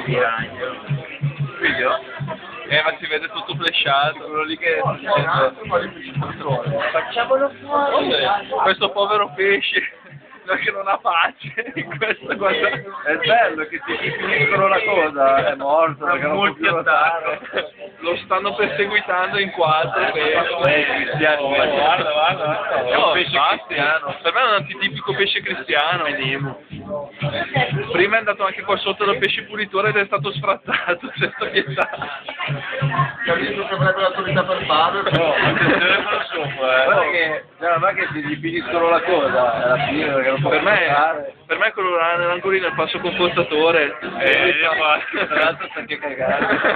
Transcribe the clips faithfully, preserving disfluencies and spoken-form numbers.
Video? Eh, ma si vede tutto flashato, quello lì che sta dicendo. Facciamolo fuori! Questo povero pesce che non ha pace in questa cosa. È bello che ti finiscono la cosa, è morto perché non può più nuotare. Lo stanno perseguitando in quattro pesci. Eh, cristiano, guarda, guarda, è un pesce cristiano. Per me è un antitipico pesce cristiano. Prima è andato anche qua sotto dal pesce pulitore ed è stato sfrattato senza pietà. Capisco che avrebbe l'autorità per farlo, però attenzione con lo sopra, eh. Guarda che, cioè, non è che ti finiscono la cosa, alla fine perché non può Per me, fare. per me quello là nell'angolino è il passo compostatore. Eh, io qua, tra l'altro sta anche cagando.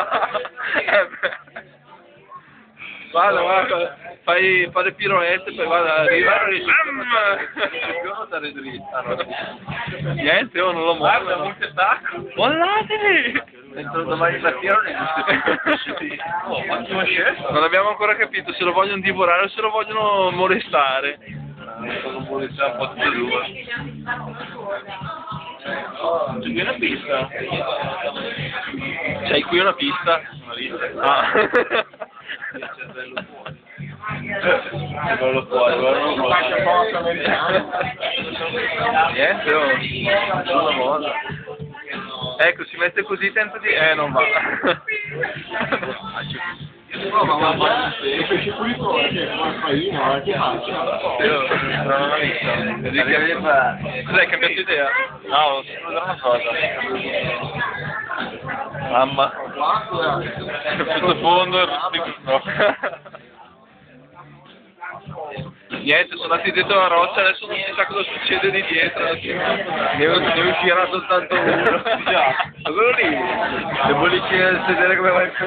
Guarda, guarda, fai, fai le piroette, poi guarda, arriva. Stare dritta, no? Niente, oh, non lo Guarda, muovo. molto tacco. Mollatevi! Entro domani mattina non esiste più. Oh, ottima scelta. Non abbiamo ancora capito se lo vogliono divorare o se lo vogliono molestare. Sono un polizia un po' tutte e due. C'è qui una pista. C'hai qui una pista? Una lista. Ah. Guarda fuori, guarda fuori. Niente, oh. Sulla moda. Ecco, si mette così, tenta di... Eh, non va. No, ma guarda, il pesce pulito è che come fai, no? Che faccio? Io non l'ho visto. Cos'hai cambiato idea? No, non si può dire una cosa. Mamma. Sottofondo e no. Niente, sono andati dietro la roccia, adesso non si sa cosa succede di dietro. Ne, ne uscirà soltanto uno. Già, quello lì. Le bollicine del sedere come va in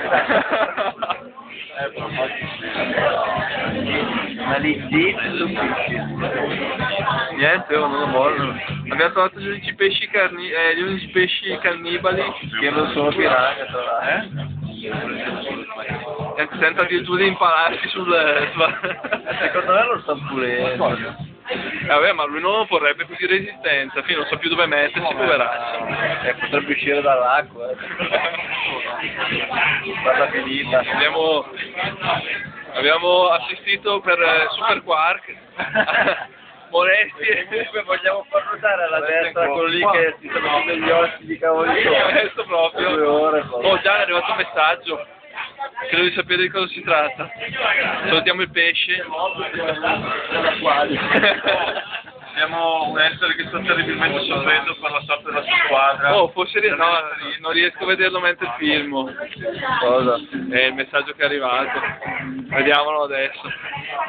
ma lì dentro Niente, oh, non lo mordono. Abbiamo trovato gli unici pesci carni eh, gli unici pesci cannibali che non sono piranha, tra l'altro. Eh? Tenta addirittura di impalarsi sul... Secondo me lo sta pulendo. Eh, vabbè, ma lui non vorrebbe così resistenza, fino non so più dove mettersi, poveraccio. Eh, potrebbe uscire dall'acqua. Eh. Guarda finita. Abbiamo, abbiamo assistito per eh, Super Quark. Molestie. Comunque vogliamo far notare alla destra quello lì che si sta facendo gli occhi di cavolino. Questo proprio. Due ore, Oh, già è arrivato un messaggio. Credo di sapere di cosa si tratta. Salutiamo il pesce. Abbiamo un essere che sta terribilmente soffrendo per la sorte della sua squadra. Oh, forse ries- no, non riesco a vederlo mentre filmo. Cosa? È il messaggio che è arrivato. Vediamolo adesso.